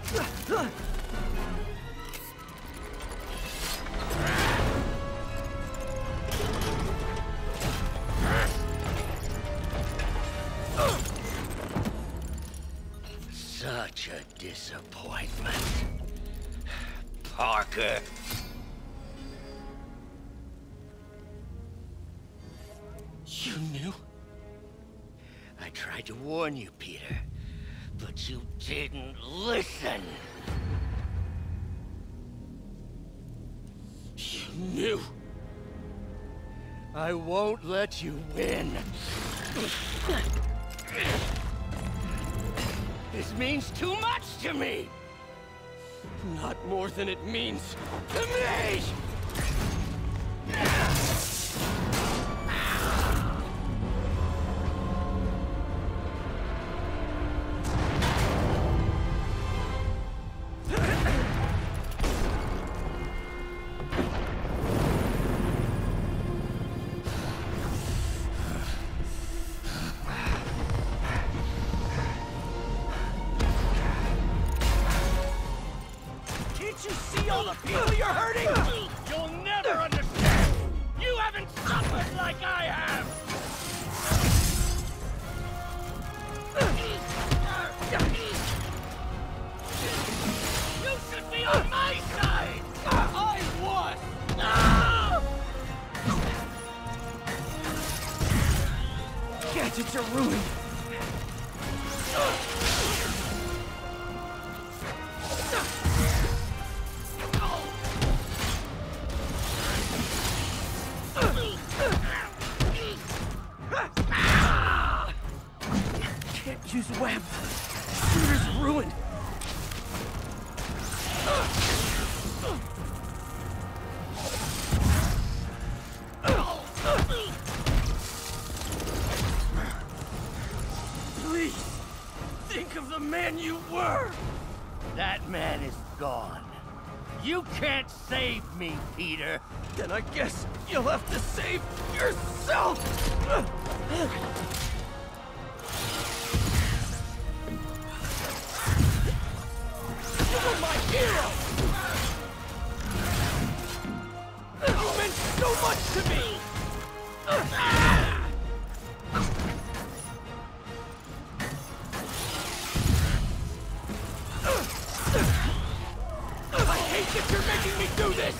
Such a disappointment. Parker. You knew? I tried to warn you, Peter, but you didn't listen. You knew? I won't let you win. This means too much to me! Not more than it means To me! Can't you see all the people you're hurting? You'll never understand! You haven't suffered like I have! You should be on my side! I was! Gadgets are ruined! Can't use web. Shooter's ruined. Please, think of the man you were. That man is gone. You can't save me, Peter. Then I guess you'll have to save yourself. You're my hero! You meant so much to me! I hate that you're making me do this!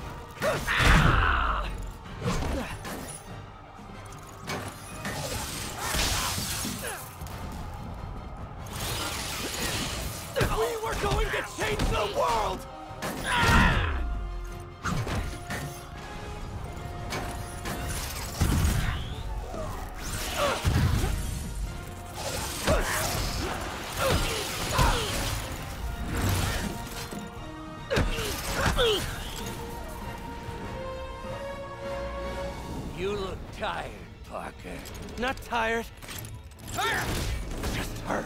We were going to change the world! You look tired, Parker. Not tired. Just hurt.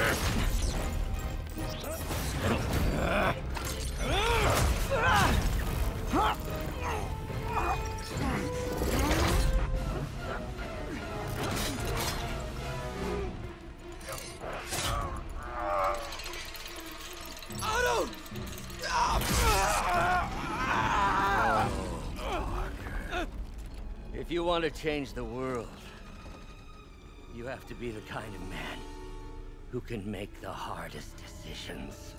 Otto! If you want to change the world, you have to be the kind of man who can make the hardest decisions.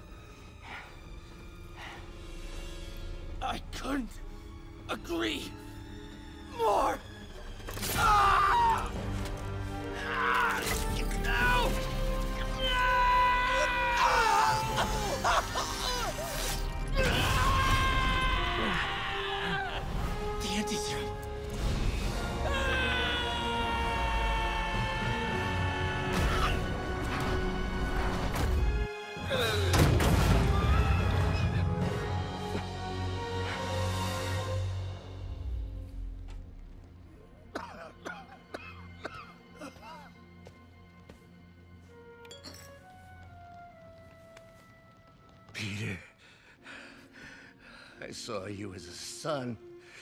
I couldn't agree more! No! The anti-serum. Peter, I saw you as a son.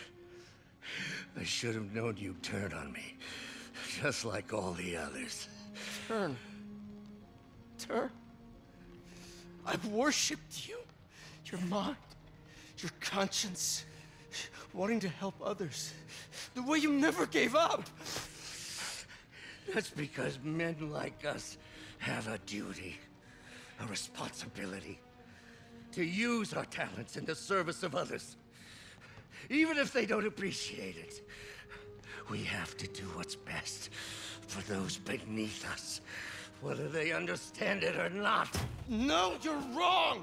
I should have known you'd turn on me, just like all the others. Turn. I've worshipped you. Your mind, your conscience, wanting to help others. The way you never gave up. That's because men like us have a duty, a responsibility, to use our talents in the service of others. Even if they don't appreciate it, we have to do what's best for those beneath us, whether they understand it or not. No, you're wrong!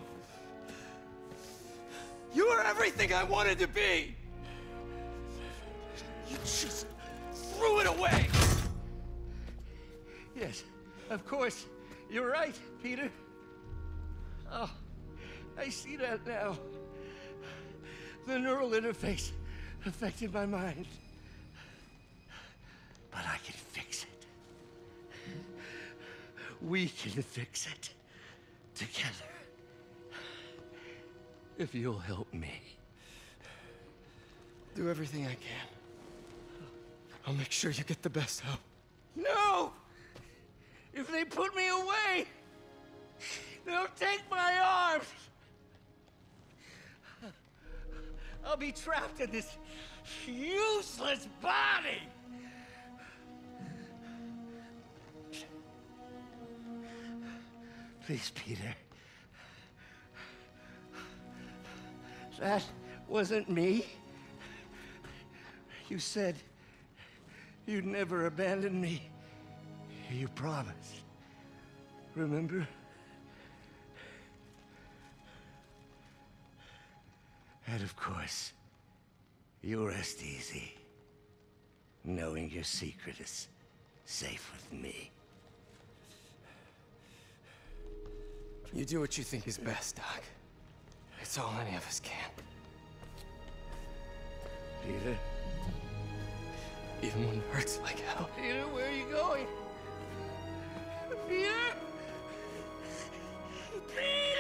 You are everything I wanted to be! You just threw it away! Yes, of course. You're right, Peter. Oh, I see that now. The neural interface affected my mind. But I can fix it. We can fix it together. If you'll help me. Do everything I can. I'll make sure you get the best help. No! If they put me away, they'll take my arms. I'll be trapped in this useless body. Please, Peter. That wasn't me. You said you'd never abandon me. You promised. Remember? And of course, you rest easy, knowing your secret is safe with me. You do what you think is best, Doc. It's all any of us can. Peter? Even when it hurts like hell. Peter, where are you going? Peter? Peter!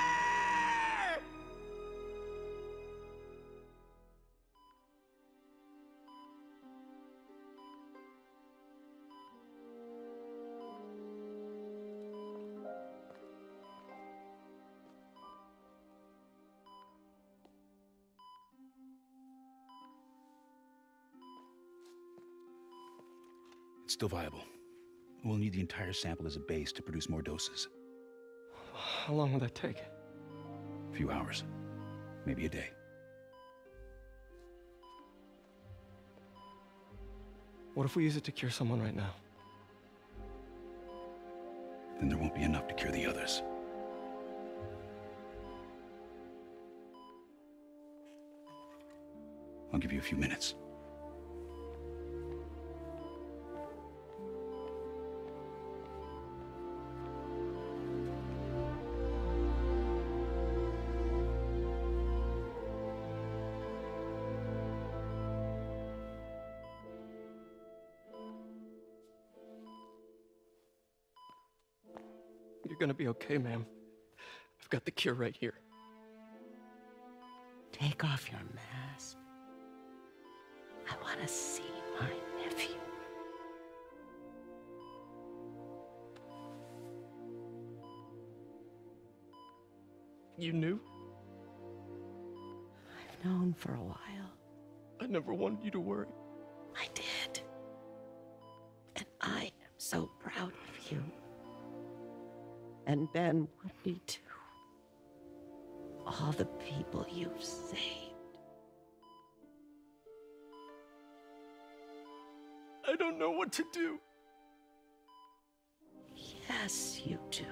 It's still viable. We'll need the entire sample as a base to produce more doses. How long will that take? A few hours. Maybe a day. What if we use it to cure someone right now? Then there won't be enough to cure the others. I'll give you a few minutes. You're gonna be okay, ma'am. I've got the cure right here. Take off your mask. I want to see my nephew. You knew? I've known for a while. I never wanted you to worry. I did. And I am so proud of you. And Ben would be too. All the people you've saved. I don't know what to do. Yes, you do.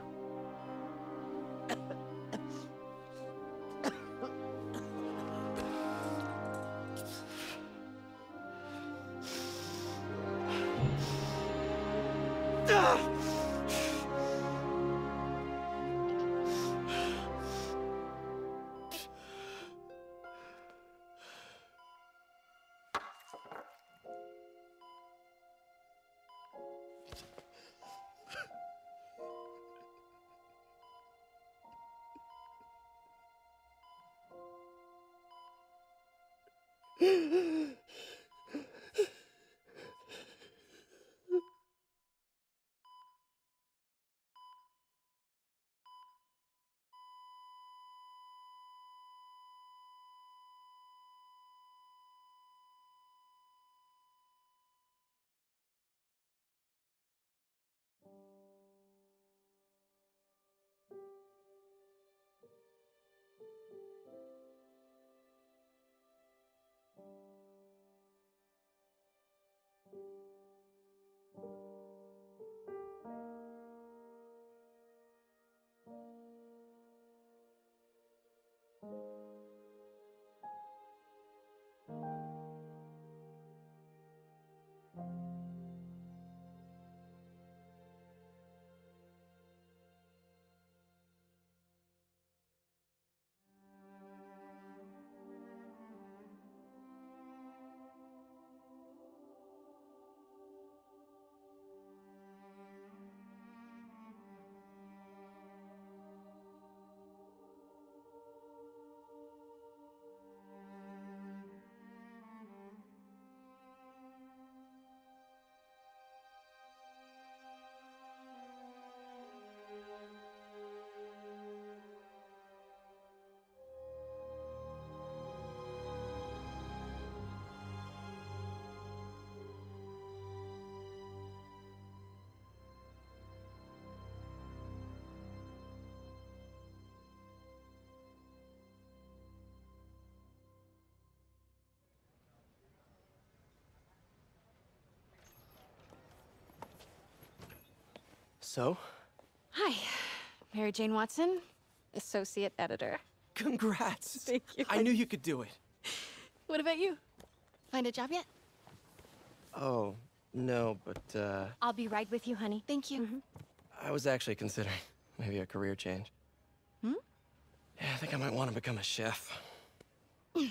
So? Hi, Mary Jane Watson, associate editor. Congrats. Thank you. I knew you could do it. What about you? Find a job yet? Oh, no, but, I'll be right with you, honey. Thank you. I was actually considering maybe a career change. Hmm? Yeah, I think I might want to become a chef. I'm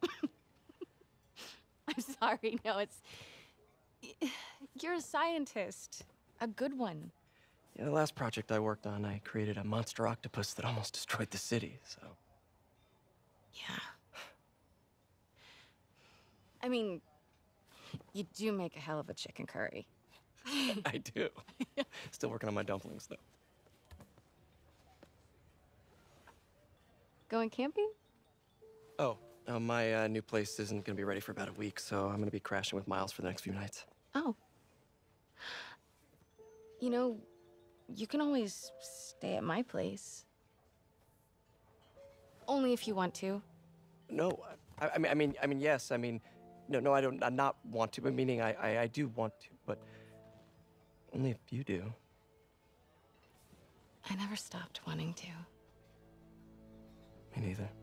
sorry, no, it's... You're a scientist. A good one. Yeah, the last project I worked on, I created a monster octopus that almost destroyed the city, so... Yeah. I mean, you do make a hell of a chicken curry. I do. Still working on my dumplings, though. Going camping? Oh, my new place isn't gonna be ready for about a week, so I'm gonna be crashing with Miles for the next few nights. Oh. You know, you can always stay at my place. Only if you want to. No, I mean, yes. I mean, no, I don't. I not want to. But meaning, I do want to, but only if you do. I never stopped wanting to. Me neither.